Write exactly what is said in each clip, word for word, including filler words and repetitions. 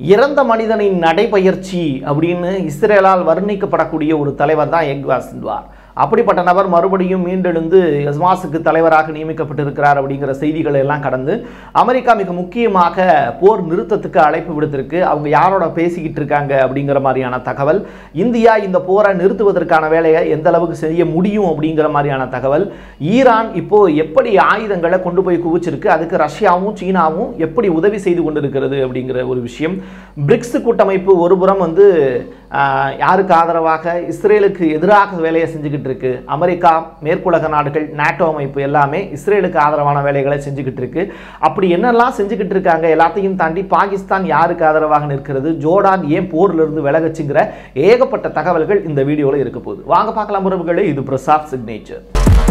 இறந்த மனிதனின் நடைபயிற்சி அப்படின்னு இஸ்ரேலால் வர்ணிக்கப்படக்கூடிய ஒரு தலைவர் தான் எக்வா சின்வார். அப்படிப்பட்ட நபர் மறுபடியும் மீண்டெழுந்து ஹமாஸுக்கு தலைவராக நியமிக்கப்பட்டிருக்கிறார் அப்படிங்கிற செய்திகளை எல்லாம் கடந்து அமெரிக்கா மிக முக்கியமாக போர் நிறுத்தத்துக்கு அழைப்பு விடுத்திருக்கு. அவங்க யாரோட பேசிக்கிட்டு இருக்காங்க அப்படிங்கிற மாதிரியான தகவல், இந்தியா இந்த போரை நிறுத்துவதற்கான வேலையை எந்த அளவுக்கு செய்ய முடியும் அப்படிங்கிற மாதிரியான தகவல், ஈரான் இப்போ எப்படி ஆயுதங்களை கொண்டு போய் குவிச்சிருக்கு, அதுக்கு ரஷ்யாவும் சீனாவும் எப்படி உதவி செய்து கொண்டிருக்கிறது அப்படிங்கிற ஒரு விஷயம், பிரிக்ஸ் கூட்டமைப்பு ஒரு புறம் வந்து யாருக்கு ஆதரவாக இஸ்ரேலுக்கு எதிராக வேலையை செஞ்சுக்கிட்டு இருக்கு, அமெரிக்கா, மேற்குலக நாடுகள், நாட்டோ அமைப்பு எல்லாமே இஸ்ரேலுக்கு ஆதரவான வேலைகளை செஞ்சுக்கிட்டு இருக்கு. அப்படி என்னெல்லாம் செஞ்சுக்கிட்டு இருக்காங்க எல்லாத்தையும் தாண்டி பாகிஸ்தான் யாருக்கு ஆதரவாக நிற்கிறது, ஜோர்டான் ஏன் போர்ல இருந்து விலகச்சுங்கிற ஏகப்பட்ட தகவல்கள் இந்த வீடியோல இருக்க போகுது. வாங்க பார்க்கலாம் உறவுகளே, இது பிரசாத் சிக்னேச்சர்.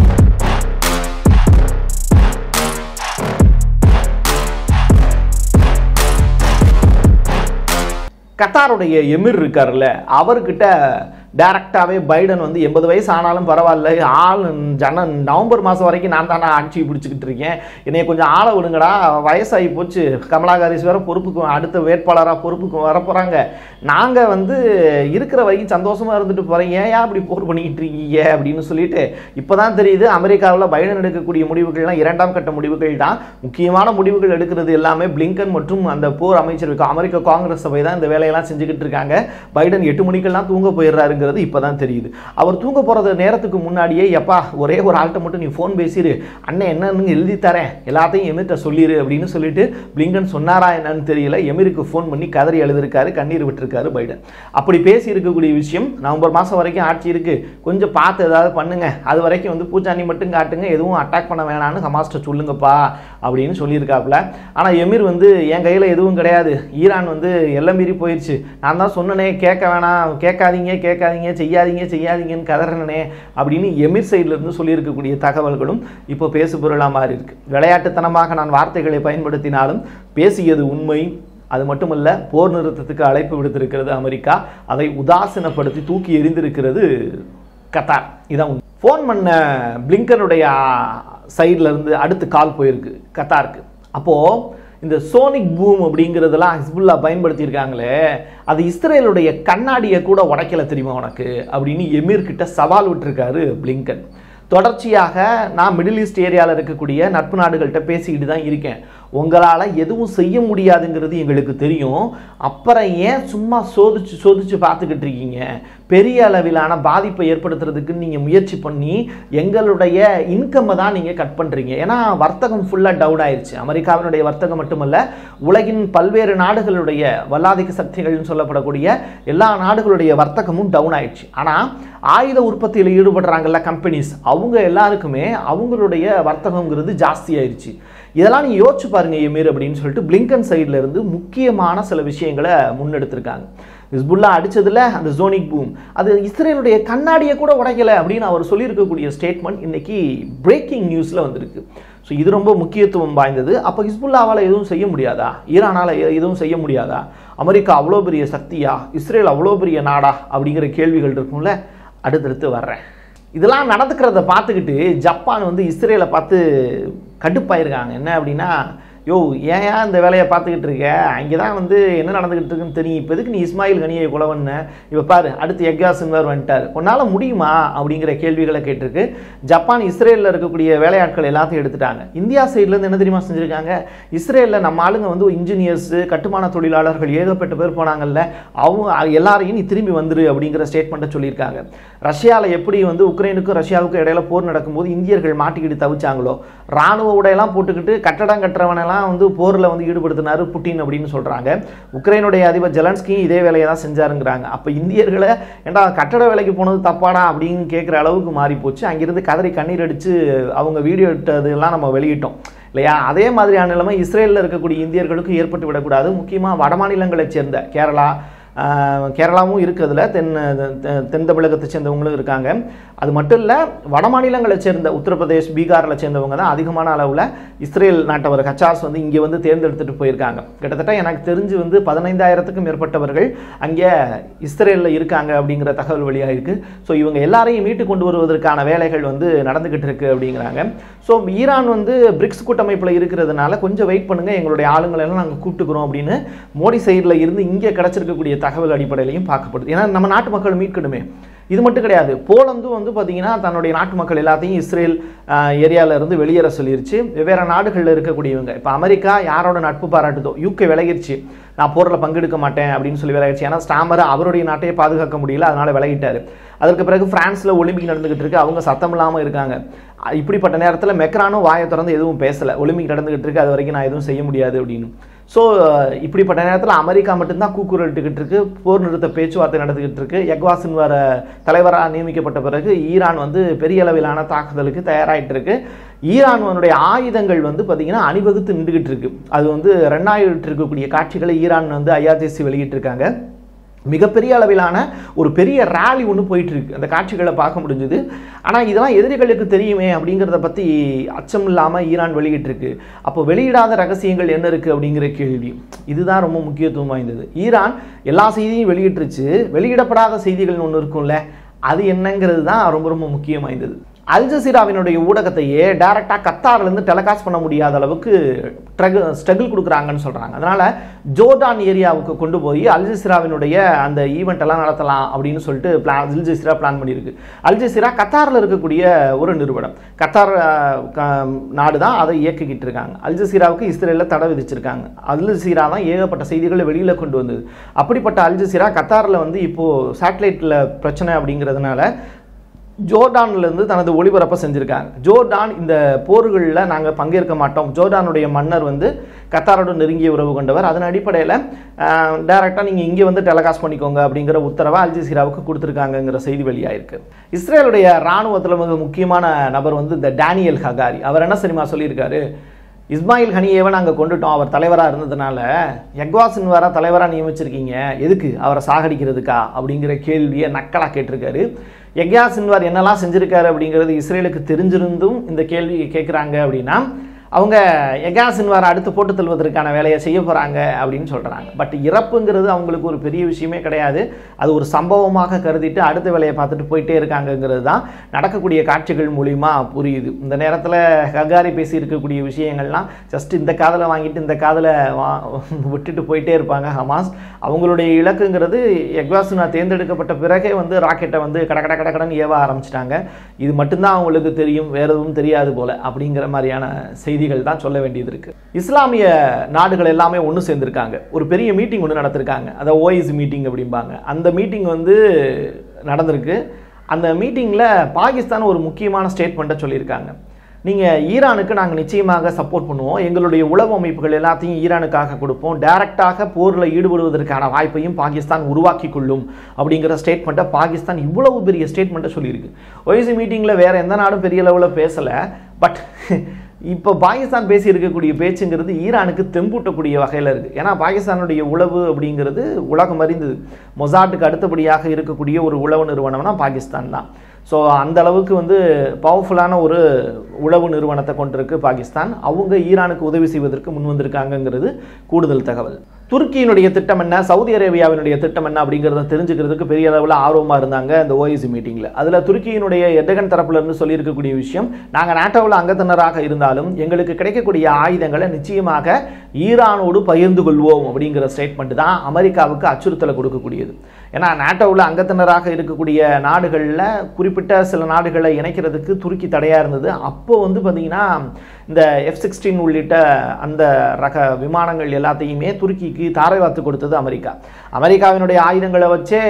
கத்தாருடைய எமிர் இருக்கார்ல, அவர்கிட்ட டைரக்டாகவே பைடன் வந்து எண்பது வயசு ஆனாலும் பரவாயில்ல, ஆள் ஜன நவம்பர் மாதம் வரைக்கும் நான் தானே ஆட்சி பிடிச்சிக்கிட்டு இருக்கேன், என்னைய கொஞ்சம் ஆளை விடுங்கடா, வயசாகி போச்சு, கமலா ஹாரிஸ் வேறு பொறுப்புக்கு அடுத்த வேட்பாளராக பொறுப்புக்கு வரப்போகிறாங்க, நாங்கள் வந்து இருக்கிற வரைக்கும் சந்தோஷமாக இருந்துட்டு போகிறேன், ஏன் அப்படி போர் பண்ணிக்கிட்டு இருக்கீங்க அப்படின்னு சொல்லிட்டு இப்போ தான் தெரியுது அமெரிக்காவில் பைடன் எடுக்கக்கூடிய முடிவுகள்லாம் இரண்டாம் கட்ட முடிவுகள் தான். முக்கியமான முடிவுகள் எடுக்கிறது எல்லாமே பிளிங்கன் மற்றும் அந்த போர் அமைச்சர் அமெரிக்க காங்கிரஸ் சபை தான் இந்த வேலையெல்லாம் செஞ்சுக்கிட்டு இருக்காங்க. பைடன் எட்டு மணிக்கெல்லாம் தூங்க போயிடுறாரு இப்பதான் தெரியுது. அவர் தூங்க போறது நேரத்துக்கு முன்னாடியே, எப்பா ஒரே ஒரு ஆள்கிட்ட மட்டும் நீ போன் பேசிடு, அண்ணன் என்னன்னு எழுதி தரேன், எல்லாத்தையும் எமிர்ட்ட சொல்லிடு அப்படின்னு சொல்லிட்டு பிளிங்கன் சொன்னாரா என்னன்னு தெரியல, எமிருக்கு போன் பண்ணி கதறி எழுதிருக்காரு, கண்ணீர் விட்டுருக்காரு பைடன். அப்படி பேசி இருக்கக்கூடிய விஷயம், நவம்பர் மாசம் வரைக்கும் ஆட்சி இருக்கு, கொஞ்சம் பார்த்து ஏதாவது பண்ணுங்க, அது வரைக்கும் வந்து பூச்சாண்டி மட்டும் காட்டுங்க, எதுவும் அட்டாக் பண்ண வேணான்னு ஹமாஸ்ட சொல்லுங்கப்பா அப்படின்னு சொல்லியிருக்காப்புல. ஆனா எமிர் வந்து என் கையில எதுவும் கிடையாது, ஈரான் வந்து எல்லை மீறி போயிடுச்சு, நான் தான் சொன்னனே கேட்க வேணாம், கேட்காதீங்க கேட்காதீங்க செய்யாதீங்க செய்யாதீங்கன்னு கதறனே அப்படின்னு எமிர் சைட்ல இருந்து சொல்லியிருக்கக்கூடிய தகவல்களும் இப்போ பேசு பொருளா மாறி இருக்கு. விளையாட்டுத்தனமாக நான் வார்த்தைகளை பயன்படுத்தினாலும் பேசியது உண்மை. அது மட்டுமல்ல, போர் நிறுத்தத்துக்கு அழைப்பு விடுத்திருக்கிறது அமெரிக்கா, அதை உதாசீனப்படுத்தி தூக்கி எறிந்திருக்கிறது கத்தார். இதான் ஃபோன் பண்ண பிளிங்கனுடைய சைட்ல இருந்து அடுத்து கால் போயிருக்கு கத்தாருக்கு. அப்போ இந்த சோனிக் பூம் அப்படிங்கிறதெல்லாம் ஹிஸ்புல்லா பயன்படுத்தியிருக்காங்களே, அது இஸ்ரேலுடைய கண்ணாடியை கூட உடைக்கல தெரியுமா உனக்கு அப்படின்னு எமிர் கிட்ட சவால் விட்டுருக்காரு பிளிங்கன். தொடர்ச்சியாக நான் மிடில் ஈஸ்ட் ஏரியாவில் இருக்கக்கூடிய நட்பு நாடுகள்கிட்ட பேசிக்கிட்டு தான் இருக்கேன், உங்களால் எதுவும் செய்ய முடியாதுங்கிறது எங்களுக்கு தெரியும், அப்புறம் ஏன் சும்மா சோதிச்சு சோதிச்சு பார்த்துக்கிட்டு இருக்கீங்க, பெரிய அளவிலான பாதிப்பை ஏற்படுத்துறதுக்கு நீங்கள் முயற்சி பண்ணி எங்களுடைய இன்கம்மை தான் நீங்கள் கட் பண்ணுறீங்க. ஏன்னா வர்த்தகம் ஃபுல்லாக டவுன் ஆயிடுச்சு. அமெரிக்காவினுடைய வர்த்தகம் மட்டுமல்ல, உலகின் பல்வேறு நாடுகளுடைய வல்லாதிக்க சக்திகள்னு சொல்லப்படக்கூடிய எல்லா நாடுகளுடைய வர்த்தகமும் டவுன் ஆயிடுச்சு. ஆனால் ஆயுத உற்பத்தியில் ஈடுபடுறாங்கல்ல கம்பெனிஸ், அவங்க எல்லாருக்குமே அவங்களுடைய வர்த்தகங்கிறது ஜாஸ்தி ஆயிடுச்சு. இதெல்லாம் நீங்கள் யோசிச்சு பாருங்க எமிர் அப்படின்னு சொல்லிட்டு பிளிங்கன் சைடில் இருந்து முக்கியமான சில விஷயங்களை முன்னெடுத்திருக்காங்க. ஹிஸ்புல்லா அடிச்சதுல அந்த சோனிக் பூம் அது இஸ்ரேலுடைய கண்ணாடியை கூட உடைக்கல அப்படின்னு அவர் சொல்லியிருக்கக்கூடிய ஸ்டேட்மெண்ட் இன்னைக்கு பிரேக்கிங் நியூஸில் வந்திருக்கு. ஸோ இது ரொம்ப முக்கியத்துவம் வாய்ந்தது. அப்போ ஹிஸ்புல்லாவால் எதுவும் செய்ய முடியாதா, ஈரானால் எதுவும் செய்ய முடியாதா, அமெரிக்கா அவ்வளோ பெரிய சக்தியா, இஸ்ரேல் அவ்வளோ பெரிய நாடா அப்படிங்கிற கேள்விகள் இருக்கும்ல. அடுத்தடுத்து வர்றேன். இதெல்லாம் நடந்துக்கிறத பார்த்துக்கிட்டு ஜப்பான் வந்து இஸ்ரேலை பார்த்து கடுப்பாயிருக்காங்க. என்ன அப்படின்னா, யோ ஏன் இந்த வேலையை பார்த்துக்கிட்டு இருக்க, அங்கே தான் வந்து என்ன நடந்துக்கிட்டு இருக்குன்னு தெரியும், இப்போ எதுக்கு நீ இஸ்மாயில் கனியை கொலவன்னு, இப்போ பாரு அடுத்து எக்வா சின்வார் வந்துட்டார், உன்னால் முடியுமா அப்படிங்கிற கேள்விகளை கேட்டிருக்கு. ஜப்பான் இஸ்ரேலில் இருக்கக்கூடிய வேலையாட்கள் எல்லாத்தையும் எடுத்துட்டாங்க. இந்தியா சைட்லேருந்து என்ன தெரியுமா செஞ்சுருக்காங்க, இஸ்ரேலில் நம்ம ஆளுங்க வந்து இன்ஜினியர்ஸு, கட்டுமான தொழிலாளர்கள் ஏகப்பட்ட பேர் போனாங்கல்ல, அவங்க எல்லாரையும் நீ திரும்பி வந்துரு அப்படிங்கிற ஸ்டேட்மெண்ட்டை சொல்லியிருக்காங்க. ரஷ்யாவில் எப்படி வந்து உக்ரைனுக்கும் ரஷ்யாவுக்கும் இடையில போர் நடக்கும்போது இந்தியர்கள் மாட்டிக்கிட்டு தவிச்சாங்களோ, ராணுவ உடையெல்லாம் போட்டுக்கிட்டு கட்டடம் கட்டுறவனை வந்து போரில் வந்து ஈடுபடுத்தினாரு புட்டின் அப்படின்னு சொல்றாங்க. உக்ரைனுடைய அதிபர் ஜெலன்ஸ்கி இதே வேலையை தான் செஞ்சாருங்கிறாங்க. அப்போ இந்தியர்களை ஏண்டா கட்டட வேலைக்கு போனது தப்பாடா அப்படின்னு கேட்குற அளவுக்கு மாறி போச்சு. அங்கிருந்து கதறி கண்ணீர் அடிச்சு அவங்க வீடியோ எடுத்ததெல்லாம் நம்ம வெளியிட்டோம் இல்லையா. அதே மாதிரியான நிலைமை இஸ்ரேலில் இருக்கக்கூடிய இந்தியர்களுக்கு ஏற்பட்டு விடக்கூடாது. முக்கியமாக வட மாநிலங்களை சேர்ந்த கேரளா, கேரளாவும் இருக்கிறதுல தென் தென் தமிழகத்தை சேர்ந்தவங்களும் இருக்காங்க. அது மட்டும் இல்லை, வட மாநிலங்களை சேர்ந்த உத்தரப்பிரதேஷ், பீகாரில் சேர்ந்தவங்க தான் அதிகமான அளவில் இஸ்ரேல் நாட்டவர் ஹச்சாஸ் வந்து இங்கே வந்து தேர்ந்தெடுத்துட்டு போயிருக்காங்க. கிட்டத்தட்ட எனக்கு தெரிஞ்சு வந்து பதினைந்தாயிரத்துக்கும் மேற்பட்டவர்கள் அங்கே இஸ்ரேலில் இருக்காங்க அப்படிங்கிற தகவல் வெளியாக இருக்குது. ஸோ இவங்க எல்லாரையும் மீட்டு கொண்டு வருவதற்கான வேலைகள் வந்து நடந்துக்கிட்டு இருக்கு அப்படிங்கிறாங்க. ஸோ ஈரான் வந்து பிரிக்ஸ் கூட்டமைப்பில் இருக்கிறதுனால கொஞ்சம் வெயிட் பண்ணுங்கள், எங்களுடைய ஆளுங்களெல்லாம் நாங்கள் கூப்பிட்டுக்கிறோம் அப்படின்னு மோடி சைடில் இருந்து இங்கே கிடச்சிருக்கக்கூடிய தகவல் அடிப்படையிலையும் பார்க்கப்படுது. ஏன்னா நம்ம நாட்டு மக்கள் மீட்கணுமே. இது மட்டும் கிடையாது, போலந்தும் வந்து பார்த்தீங்கன்னா தன்னுடைய நாட்டு மக்கள் எல்லாத்தையும் இஸ்ரேல் ஏரியாவில் இருந்து வெளியேற சொல்லிருச்சு. வெவ்வேறு நாடுகளில் இருக்கக்கூடியவங்க, இப்போ அமெரிக்கா யாரோட நட்பு பாராட்டுதோ, யூகே விலகிருச்சு, நான் போரில் பங்கெடுக்க மாட்டேன் அப்படின்னு சொல்லி விலகிடுச்சு. ஏன்னா ஸ்டாமர் அவருடைய நாட்டையே பாதுகாக்க முடியல, அதனால் விலகிட்டார். அதற்கு பிறகு பிரான்ஸில் ஒலிம்பிக் நடந்துகிட்டு இருக்கு, அவங்க சத்தம் இல்லாமல் இருக்காங்க. இப்படிப்பட்ட நேரத்தில் மெக்ரானும் வாயை திறந்து எதுவும் பேசலை, ஒலிம்பிக் நடந்துகிட்டு இருக்கு, அது வரைக்கும் நான் எதுவும் செய்ய முடியாது அப்படின்னு. ஸோ இப்படிப்பட்ட நேரத்தில் அமெரிக்கா மட்டும்தான் கூக்குரலிட்டுக்கிட்டு இருக்கு, போர் நிறுத்த பேச்சுவார்த்தை நடந்துக்கிட்டு இருக்கு. எக்வா சின்வார் தலைவராக நியமிக்கப்பட்ட பிறகு ஈரான் வந்து பெரிய அளவிலான தாக்குதலுக்கு தயாராகிட்டு இருக்கு. ஈரானுடைய ஆயுதங்கள் வந்து பார்த்தீங்கன்னா அணிவகுத்து நின்றுகிட்டு இருக்கு. அது வந்து ரெண்டாயிரத்து இருக்கக்கூடிய காட்சிகளை ஈரான் வந்து ஐஆர்ஜிசி வெளியிட்டிருக்காங்க. மிகப்பெரிய அளவிலான ஒரு பெரிய ரேலி ஒன்று போயிட்டு இருக்கு, அந்த காட்சிகளை பார்க்க முடிஞ்சுது. ஆனால் இதெல்லாம் எதிரிகளுக்கு தெரியுமே அப்படிங்கிறத பற்றி அச்சம் இல்லாமல் ஈரான் வெளியிட்டிருக்கு. அப்போ வெளியிடாத ரகசியங்கள் என்ன இருக்குது அப்படிங்கிற கேள்வி, இதுதான் ரொம்ப முக்கியத்துவம் வாய்ந்தது. ஈரான் எல்லா செய்தியும் வெளியிட்டுருச்சு, வெளியிடப்படாத செய்திகள் ஒன்று இருக்கும்ல, அது என்னங்கிறது தான் ரொம்ப ரொம்ப முக்கியம் வாய்ந்தது. அல் ஜசீராவினுடைய ஊடகத்தையே டைரெக்டாக கத்தார்லேருந்து டெலிகாஸ்ட் பண்ண முடியாத அளவுக்கு ஸ்ட்ரகிள் கொடுக்குறாங்கன்னு சொல்கிறாங்க. அதனால் ஜோர்டான் ஏரியாவுக்கு கொண்டு போய் அல் ஜசீராவினுடைய அந்த ஈவெண்ட் எல்லாம் நடத்தலாம் அப்படின்னு சொல்லிட்டு பிளான் அல் ஜசீரா பிளான் பண்ணியிருக்கு. அல் ஜசீரா கத்தாரில் இருக்கக்கூடிய ஒரு நிறுவனம், கத்தார் நாடு தான் அதை இயக்கிக்கிட்டு இருக்காங்க. அல் ஜசீராவுக்கு இஸ்ரேலில் தடை விதிச்சிருக்காங்க. அல் ஜசீரா தான் ஏகப்பட்ட செய்திகளை வெளியில் கொண்டு வந்தது. அப்படிப்பட்ட அல் ஜசீரா கத்தாரில் வந்து இப்போது சேட்டலைட்டில் பிரச்சனை அப்படிங்கிறதுனால ஜோர்டான்லேருந்து தனது ஒளிபரப்பை செஞ்சுருக்காங்க. ஜோர்டான் இந்த போர்களில் நாங்கள் பங்கேற்க மாட்டோம், ஜோர்டானுடைய மன்னர் வந்து கத்தாரோட நெருங்கிய உறவு கொண்டவர், அதன் அடிப்படையில் டைரெக்டாக நீங்கள் இங்கே வந்து டெலிகாஸ்ட் பண்ணிக்கோங்க அப்படிங்கிற உத்தரவை அல் ஜசீராவுக்கு கொடுத்துருக்காங்கங்கிற செய்தி வெளியாயிருக்கு. இஸ்ரேலுடைய இராணுவத்தில் மிக முக்கியமான நபர் வந்து இந்த டேனியல் ஹகாரி. அவர் என்ன சரிமா சொல்லியிருக்காரு, இஸ்மாயில் ஹனியேவை நாங்கள் கொண்டுட்டோம், அவர் தலைவராக இருந்ததுனால எக்வா சின்வாரை தலைவராக நியமிச்சிருக்கீங்க, எதுக்கு, அவரை சாகடிக்கிறதுக்கா அப்படிங்கிற கேள்வியை நக்கலாக கேட்டிருக்காரு. எக்வா சின்வார் என்னெல்லாம் செஞ்சுருக்காரு அப்படிங்கிறது இஸ்ரேலுக்கு தெரிஞ்சிருந்தும் இந்த கேள்வி கேட்குறாங்க அப்படின்னா அவங்க எக்வா சின்வாரை அடுத்து போட்டு தள்ளுவதற்கான வேலையை செய்ய போகிறாங்க அப்படின்னு சொல்கிறாங்க. பட் இறப்புங்கிறது அவங்களுக்கு ஒரு பெரிய விஷயமே கிடையாது, அது ஒரு சம்பவமாக கருதிட்டு அடுத்த வேலையை பார்த்துட்டு போயிட்டே இருக்காங்கங்கிறது தான் நடக்கக்கூடிய காட்சிகள் மூலிமா புரியுது. இந்த நேரத்தில் ஹகாரி பேசி இருக்கக்கூடிய விஷயங்கள்லாம் ஜஸ்ட் இந்த காதில் வாங்கிட்டு இந்த காதில் வா விட்டுட்டு போயிட்டே இருப்பாங்க ஹமாஸ். அவங்களுடைய இலக்குங்கிறது எக்வா சின்வார் தேர்ந்தெடுக்கப்பட்ட பிறகே வந்து ராக்கெட்டை வந்து கட கட கட கடன் ஏவ ஆரம்பிச்சிட்டாங்க. இது மட்டும்தான் அவங்களுக்கு தெரியும், வேறு எதுவும் தெரியாது போல அப்படிங்கிற மாதிரியான செய்தி தான் சொல்ல வேண்டியது இருக்கு. இஸ்லாமிய நாடுகள் எல்லாமே ஒன்று சேர்ந்திருக்காங்க, ஒரு பெரிய மீட்டிங் ஒன்று நடத்திருக்காங்க, அதை ஓஐசி மீட்டிங் அப்படிம்பாங்க. அந்த மீட்டிங் வந்து நடந்திருக்கு. அந்த மீட்டிங்கில் பாகிஸ்தான் ஒரு முக்கியமான ஸ்டேட்மெண்ட்டை சொல்லியிருக்காங்க. நீங்கள் ஈரானுக்கு நாங்கள் நிச்சயமாக சப்போர்ட் பண்ணுவோம், எங்களுடைய உளவு அமைப்புகள் எல்லாத்தையும் ஈரானுக்காக கொடுப்போம், டைரக்டாக போரில் ஈடுபடுவதற்கான வாய்ப்பையும் பாகிஸ்தான் உருவாக்கி கொள்ளும் அப்படிங்கிற ஸ்டேட்மெண்ட்டை பாகிஸ்தான் இவ்வளவு பெரிய ஸ்டேட்மெண்ட்டை சொல்லியிருக்கு. ஓஐசி மீட்டிங்கில் வேறு எந்த நாடும் பெரிய லெவலில் பேசலை. பட் இப்போ பாகிஸ்தான் பேசி இருக்கக்கூடிய பேச்சுங்கிறது ஈரானுக்கு தெம்பூட்டக்கூடிய வகையில் இருக்குது. ஏன்னா பாகிஸ்தானுடைய உளவு அப்படிங்கிறது உலகம் அறிந்தது, மொசாட்டுக்கு அடுத்தபடியாக இருக்கக்கூடிய ஒரு உளவு நிறுவனம்னா பாகிஸ்தான் தான். ஸோ அந்த அளவுக்கு வந்து பவர்ஃபுல்லான ஒரு உளவு நிறுவனத்தை கொண்டிருக்கு பாகிஸ்தான். அவங்க ஈரானுக்கு உதவி செய்வதற்கு முன் வந்திருக்காங்கங்கிறது கூடுதல் தகவல். துருக்கியினுடைய திட்டம் என்ன, சவுதி அரேபியாவினுடைய திட்டம் என்ன அப்படிங்கிறத தெரிஞ்சுக்கிறதுக்கு பெரிய அளவில் ஆர்வமாக இருந்தாங்க இந்த ஓஐசி மீட்டிங்கில். அதில் துருக்கியினுடைய எர்டகன் தரப்புலேருந்து சொல்லியிருக்கக்கூடிய விஷயம், நாங்கள் நாட்டோவில் அங்கத்தினராக இருந்தாலும் எங்களுக்கு கிடைக்கக்கூடிய ஆயுதங்களை நிச்சயமாக ஈரானோடு பகிர்ந்து கொள்வோம் அப்படிங்கிற ஸ்டேட்மெண்ட் தான் அமெரிக்காவுக்கு அச்சுறுத்தலை கொடுக்கக்கூடியது. ஏன்னா நாட்டோவில் அங்கத்தினராக இருக்கக்கூடிய நாடுகளில் குறிப்பிட்ட சில நாடுகளை இணைக்கிறதுக்கு துருக்கி தடையாக இருந்தது. அப்போ வந்து பார்த்திங்கன்னா இந்த எஃப் சிக்ஸ்டீன் உள்ளிட்ட அந்த ரக விமானங்கள் எல்லாத்தையுமே துருக்கிக்கு தாரை வார்த்து கொடுத்தது அமெரிக்கா. அமெரிக்காவினுடைய ஆயுதங்களை வச்சே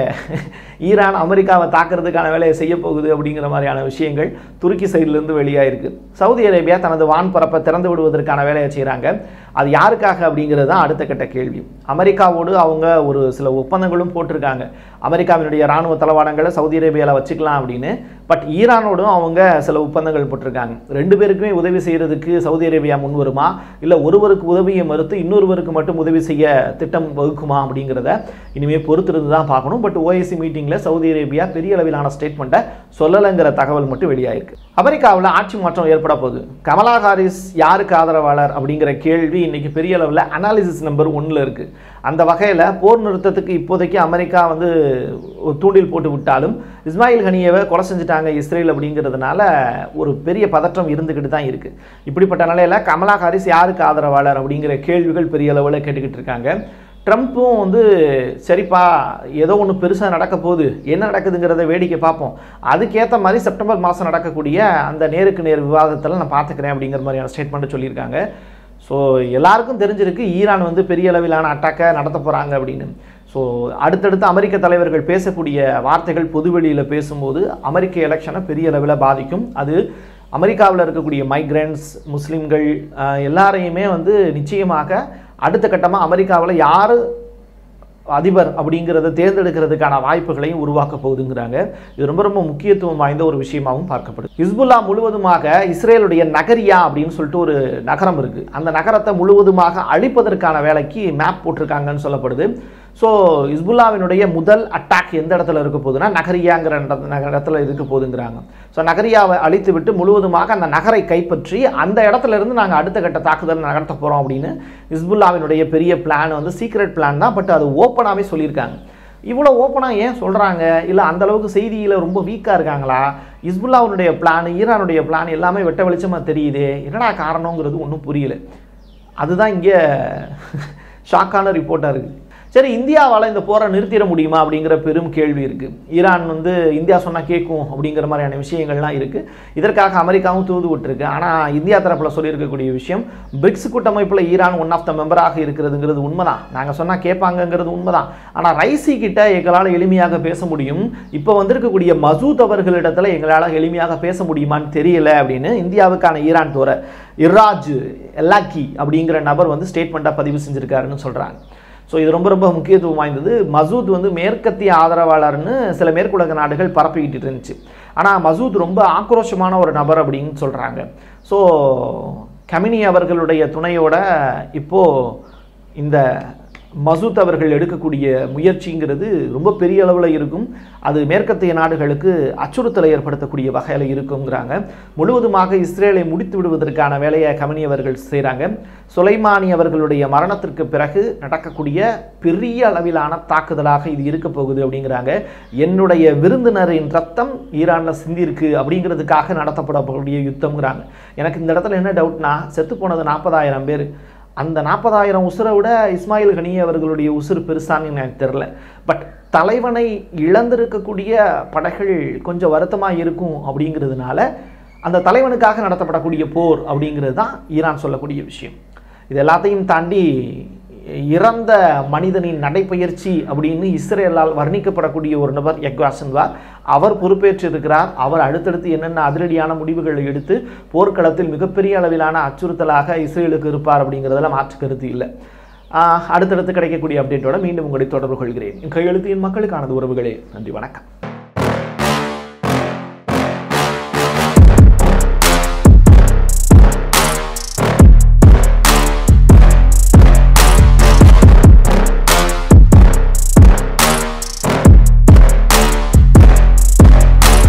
ஈரான் அமெரிக்காவை தாக்குறதுக்கான வேலையை செய்ய போகுது அப்படிங்கிற மாதிரியான விஷயங்கள் துருக்கி சைட்லேருந்து வெளியாயிருக்கு. சவுதி அரேபியா தனது வான்பரப்பை திறந்து விடுவதற்கான வேலையை செய்கிறாங்க. அது யாருக்காக அப்படிங்கிறது தான் அடுத்த கட்ட கேள்வி. அமெரிக்காவோடு அவங்க ஒரு சில ஒப்பந்தங்களும் போட்டிருக்காங்க, அமெரிக்காவினுடைய இராணுவ தளவாடங்களை சவுதி அரேபியாவில் வச்சுக்கலாம் அப்படின்னு. பட் ஈரானோடும் அவங்க சில ஒப்பந்தங்கள் போட்டிருக்காங்க. ரெண்டு பேருக்குமே உதவி செய்ய செய்கிறதுக்கு சவுதி அரேபியா முன் வருமா, இல்லை ஒருவருக்கு உதவியை மறுத்து இன்னொருவருக்கு மட்டும் உதவி செய்ய திட்டம் வகுக்குமா அப்படிங்கிறத இனிமேல் பொறுத்திருந்து தான் பார்க்கணும். பட் ஓஐசி மீட்டிங்கில் சவுதி அரேபியா பெரிய அளவிலான ஸ்டேட்மெண்ட்டை சொல்லலைங்கிற தகவல் மட்டும் வெளியாயிருக்கு. அமெரிக்காவில் ஆட்சி மாற்றம் ஏற்பட போகுது. கமலா ஹாரிஸ் யாருக்கு ஆதரவாளர் அப்படிங்கிற கேள்வி இன்னைக்கு பெரிய அளவில் அனாலிசிஸ் நம்பர் ஒன்றில் இருக்குது. அந்த வகையில் போர் நிறுத்தத்துக்கு இப்போதைக்கு அமெரிக்கா வந்து தூண்டில் போட்டு விட்டாலும் இஸ்மாயில் ஹனியவை கொலை செஞ்சுட்டாங்க இஸ்ரேல் அப்படிங்கிறதுனால ஒரு பெரிய பதற்றம் இருந்துக்கிட்டு தான் இருக்குது. இப்படிப்பட்ட நிலையில் கமலா ஹாரிஸ் யாருக்கு ஆதரவாளர் அப்படிங்கிற கேள்விகள் பெரிய அளவில் கேட்டுக்கிட்டு இருக்காங்க. ட்ரம்ப்பும் வந்து சரிப்பா ஏதோ ஒன்று பெருசாக நடக்க போகுது, என்ன நடக்குதுங்கிறத வேடிக்கை பார்ப்போம், அதுக்கேற்ற மாதிரி செப்டம்பர் மாதம் நடக்கக்கூடிய அந்த நேருக்கு நேர் விவாதத்தில் நான் பார்த்துக்கிறேன் அப்படிங்கிற மாதிரியான ஸ்டேட்மெண்ட்டு சொல்லியிருக்காங்க. ஸோ எல்லாருக்கும் தெரிஞ்சிருக்கு ஈரான் வந்து பெரிய அளவிலான அட்டாக்கை நடத்த போகிறாங்க அப்படின்னு. ஸோ அடுத்தடுத்து அமெரிக்க தலைவர்கள் பேசக்கூடிய வார்த்தைகள் பொதுவெளியில் பேசும்போது அமெரிக்க எலெக்ஷனை பெரிய அளவில் பாதிக்கும். அது அமெரிக்காவில் இருக்கக்கூடிய மைக்ரண்ட்ஸ், முஸ்லீம்கள் எல்லாரையுமே வந்து நிச்சயமாக அடுத்த கட்டமாக அமெரிக்காவில் யார் அதிபர் அப்படிங்கிறத தேர்ந்தெடுக்கிறதுக்கான வாய்ப்புகளையும் உருவாக்க போகுதுங்கிறாங்க. இது ரொம்ப ரொம்ப முக்கியத்துவம் வாய்ந்த ஒரு விஷயமாகவும் பார்க்கப்படுது. ஹிஸ்புல்லா முழுவதுமாக இஸ்ரேலுடைய நகரியா அப்படின்னு சொல்லிட்டு ஒரு நகரம் இருக்குது. அந்த நகரத்தை முழுவதுமாக அழிப்பதற்கான வேலைக்கு மேப் போட்டிருக்காங்கன்னு சொல்லப்படுது. ஸோ ஹிஸ்புல்லாவினுடைய முதல் அட்டாக் எந்த இடத்துல இருக்க போகுதுன்னா நகரியாங்கிற இடத்துல இருக்க போகுதுங்கிறாங்க. ஸோ நகரியாவை அழித்து விட்டு முழுவதுமாக அந்த நகரை கைப்பற்றி அந்த இடத்துல இருந்து நாங்கள் அடுத்த கட்ட தாக்குதல் நடத்த போகிறோம் அப்படின்னு ஹிஸ்புல்லாவினுடைய பெரிய பிளான் வந்து சீக்ரெட் பிளான் தான். பட் அது ஓப்பனாகவே சொல்லியிருக்காங்க. இவ்வளோ ஓப்பனாக ஏன் சொல்கிறாங்க? இல்லை அந்தளவுக்கு செய்தியில் ரொம்ப வீக்காக இருக்காங்களா? ஹிஸ்புல்லாவுடைய பிளான், ஈரானுடைய பிளான் எல்லாமே வெட்ட வெளிச்சமாக தெரியுது, என்னடா காரணங்கிறது ஒன்றும் புரியல. அதுதான் இங்கே ஷாக்கான ரிப்போர்ட்டாக இருக்குது. சரி, இந்தியாவால் இந்த போரை நிறுத்திட முடியுமா அப்படிங்கிற பெரும் கேள்வி இருக்குது. ஈரான் வந்து இந்தியா சொன்னால் கேட்கும் அப்படிங்கிற மாதிரியான விஷயங்கள்லாம் இருக்குது. இதற்காக அமெரிக்காவும் தூது விட்டுருக்கு. ஆனால் இந்தியா தரப்பில் சொல்லியிருக்கக்கூடிய விஷயம், பிரிக்ஸ் கூட்டமைப்பில் ஈரான் ஒன் ஆஃப் த மெம்பராக இருக்கிறதுங்கிறது உண்மைதான், நாங்கள் சொன்னால் கேட்பாங்கங்கிறது உண்மைதான். ஆனால் ரைசி கிட்ட எங்களால் எளிமையாக பேச முடியும், இப்போ வந்திருக்கக்கூடிய மசூத் அவர்களிடத்தில் எங்களால் எளிமையாக பேச முடியுமான்னு தெரியல அப்படின்னு இந்தியாவுக்கான ஈரான் தூர இராஜ் எல்லாக்கி அப்படிங்கிற நபர் வந்து ஸ்டேட்மெண்ட்டாக பதிவு செஞ்சுருக்காருன்னு சொல்கிறாங்க. ஸோ இது ரொம்ப ரொம்ப முக்கியத்துவம் வாய்ந்தது. மசூத் வந்து மேற்கத்திய ஆதரவாளர்னு சில மேற்குலக நாடுகள் பரப்பிக்கிட்டு இருந்துச்சு. ஆனால் மசூத் ரொம்ப ஆக்ரோஷமான ஒரு நபர் அப்படின்னு சொல்கிறாங்க. ஸோ கமினி அவர்களுடைய துணையோட இப்போது இந்த மசூத் அவர்கள் எடுக்கக்கூடிய முயற்சிங்கிறது ரொம்ப பெரிய அளவில் இருக்கும். அது மேற்கத்திய நாடுகளுக்கு அச்சுறுத்தலை ஏற்படுத்தக்கூடிய வகையில் இருக்குங்கிறாங்க. முழுவதுமாக இஸ்ரேலை முடித்து விடுவதற்கான வேலையை கமினி அவர்கள் செய்கிறாங்க. சுலைமானி அவர்களுடைய மரணத்திற்கு பிறகு நடக்கக்கூடிய பெரிய அளவிலான தாக்குதலாக இது இருக்க போகுது அப்படிங்கிறாங்க. என்னுடைய விருந்தினரின் ரத்தம் ஈரானில் சிந்திருக்கு அப்படிங்கிறதுக்காக நடத்தப்படக்கூடிய யுத்தம்ங்கிறாங்க. எனக்கு இந்த இடத்துல என்ன டவுட்னா, செத்து போனது நாற்பதாயிரம் பேர், அந்த நாற்பதாயிரம் உசுரை விட இஸ்மாயில் ஹனியே அவர்களுடைய உசுறு பெருசான்னு எனக்கு தெரில. பட் தலைவனை இழந்திருக்கக்கூடிய படைகள் கொஞ்சம் வருத்தமாக இருக்கும் அப்படிங்கிறதுனால அந்த தலைவனுக்காக நடத்தப்படக்கூடிய போர் அப்படிங்கிறது தான் ஈரான் சொல்லக்கூடிய விஷயம். இது எல்லாத்தையும் தாண்டி இறந்த மனிதனின் நடைப்பயிற்சி அப்படின்னு இஸ்ரேலால் வர்ணிக்கப்படக்கூடிய ஒரு நபர் யக்வா சின்வார், அவர் பொறுப்பேற்றிருக்கிறார். அவர் அடுத்தடுத்து என்னென்ன அதிரடியான முடிவுகளை எடுத்து போர்க்களத்தில் மிகப்பெரிய அளவிலான அச்சுறுத்தலாக இஸ்ரேலுக்கு இருப்பார் அப்படிங்கிறதுல மாற்று கருத்து இல்லை. அடுத்தடுத்து கிடைக்கக்கூடிய அப்டேட்டோட மீண்டும் உங்களை தொடர்பு கொள்கிறேன். என் கையெழுத்து என் மக்களுக்கானது உறவுகளே. நன்றி, வணக்கம்.